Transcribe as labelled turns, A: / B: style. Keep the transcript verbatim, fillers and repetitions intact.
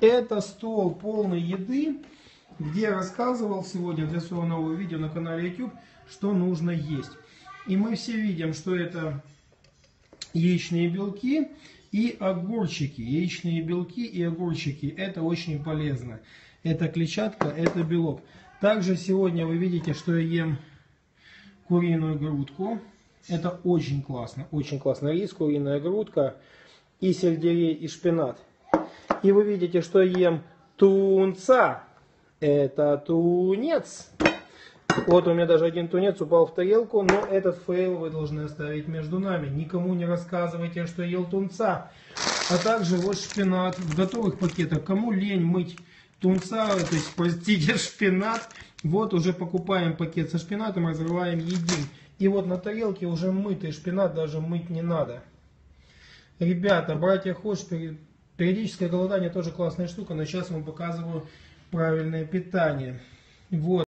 A: Это стол полный еды, где я рассказывал сегодня для своего нового видео на канале YouTube, что нужно есть. И мы все видим, что это яичные белки и огурчики. Яичные белки и огурчики – это очень полезно. Это клетчатка, это белок. Также сегодня вы видите, что я ем куриную грудку. Это очень классно, очень классно. Рис, куриная грудка и сельдерей, и шпинат. И вы видите, что я ем тунца. Это тунец. Вот у меня даже один тунец упал в тарелку, но этот фейл вы должны оставить между нами. Никому не рассказывайте, что ел тунца. А также вот шпинат в готовых пакетах. Кому лень мыть тунца, то есть, простите, шпинат, вот уже покупаем пакет со шпинатом, разрываем, едим. И вот на тарелке уже мытый шпинат, даже мыть не надо. Ребята, братья Ходж, периодическое голодание тоже классная штука, но сейчас я вам показываю правильное питание. Вот.